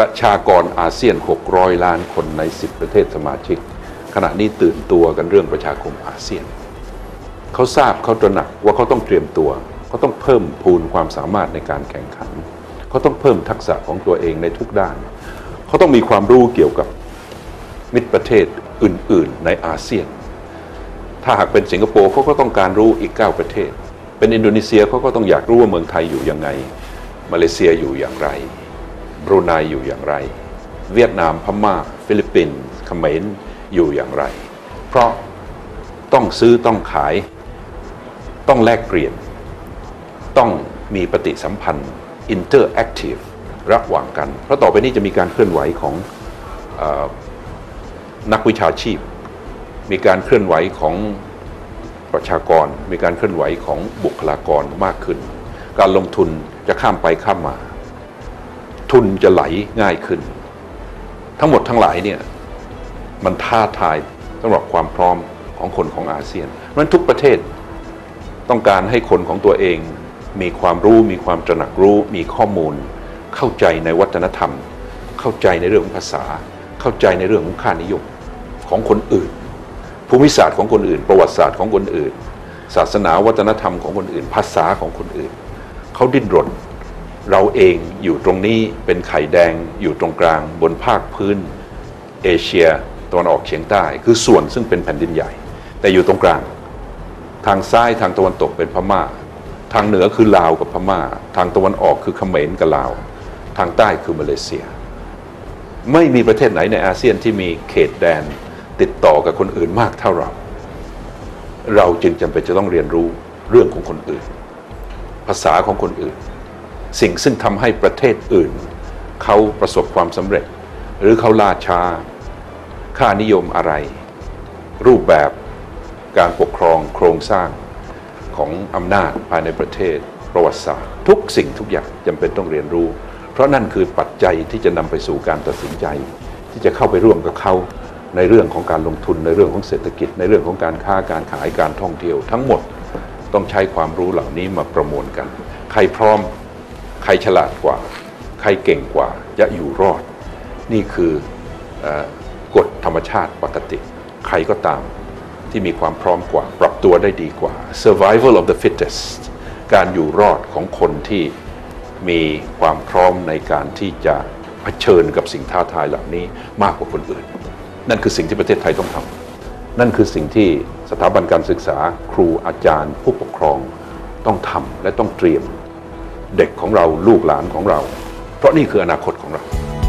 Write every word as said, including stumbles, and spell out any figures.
ประชากรอาเซียนหกร้อยล้านคนในสิบประเทศสมาชิกขณะนี้ตื่นตัวกันเรื่องประชาคมอาเซียนเขาทราบเขาตระหนักว่าเขาต้องเตรียมตัวเขาต้องเพิ่มพูนความสามารถในการแข่งขันเขาต้องเพิ่มทักษะของตัวเองในทุกด้านเขาต้องมีความรู้เกี่ยวกับมิตรประเทศอื่นๆในอาเซียนถ้าหากเป็นสิงคโปร์เขาก็ต้องการรู้อีกเก้าประเทศเป็นอินโดนีเซียเขาก็ต้องอยากรู้ว่าเมืองไทยอยู่ยังไงมาเลเซียอยู่อย่างไรบรูไนอยู่อย่างไรเวียดนามพม่าฟิลิปปินส์เขมรอยู่อย่างไรเพราะต้องซื้อต้องขายต้องแลกเปลี่ยนต้องมีปฏิสัมพันธ์ interactive ระหว่างกันเพราะต่อไปนี้จะมีการเคลื่อนไหวของเอ่อนักวิชาชีพมีการเคลื่อนไหวของประชากรมีการเคลื่อนไหวของบุคลากรมากขึ้นการลงทุนจะข้ามไปข้ามมาทุนจะไหลง่ายขึ้นทั้งหมดทั้งหลายเนี่ยมันท้าทายสำหรับความพร้อมของคนของอาเซียนเพราะฉะนั้นทุกประเทศต้องการให้คนของตัวเองมีความรู้มีความตระหนักรู้มีข้อมูลเข้าใจในวัฒนธรรมเข้าใจในเรื่องของภาษาเข้าใจในเรื่องของค่านิยมของคนอื่นภูมิศาสตร์ของคนอื่นประวัติศาสตร์ของคนอื่นศาสนาวัฒนธรรมของคนอื่นภาษาของคนอื่นเขาดิ้นรนเราเองอยู่ตรงนี้เป็นไข่แดงอยู่ตรงกลางบนภาคพื้นเอเชียตะวันออกเฉียงใต้คือส่วนซึ่งเป็นแผ่นดินใหญ่แต่อยู่ตรงกลางทางซ้ายทางตะวันตกเป็นพม่าทางเหนือคือลาวกับพม่าทางตะวันออกคือเขมรกับลาวทางใต้คือมาเลเซียไม่มีประเทศไหนในอาเซียนที่มีเขตแดนติดต่อกับคนอื่นมากเท่าเราเราจึงจำเป็นจะต้องเรียนรู้เรื่องของคนอื่นภาษาของคนอื่นสิ่งซึ่งทำให้ประเทศอื่นเขาประสบความสำเร็จหรือเขาล่าช้าค่านิยมอะไรรูปแบบการปกครองโครงสร้างของอำนาจภายในประเทศประวัติศาสตร์ทุกสิ่งทุกอย่างจำเป็นต้องเรียนรู้เพราะนั่นคือปัจจัยที่จะนำไปสู่การตัดสินใจที่จะเข้าไปร่วมกับเขาในเรื่องของการลงทุนในเรื่องของเศรษฐกิจในเรื่องของการค้าการขายการท่องเที่ยวทั้งหมดต้องใช้ความรู้เหล่านี้มาประมวลกันใครพร้อมใครฉลาดกว่าใครเก่งกว่าจะอยู่รอดนี่คือกฎธรรมชาติปกติใครก็ตามที่มีความพร้อมกว่าปรับตัวได้ดีกว่า survival of the fittest การอยู่รอดของคนที่มีความพร้อมในการที่จะเผชิญกับสิ่งท้าทายเหล่านี้มากกว่าคนอื่นนั่นคือสิ่งที่ประเทศไทยต้องทำนั่นคือสิ่งที่สถาบันการศึกษาครูอาจารย์ผู้ปกครองต้องทำและต้องเตรียมเด็กของเราลูกหลานของเราเพราะนี่คืออนาคตของเรา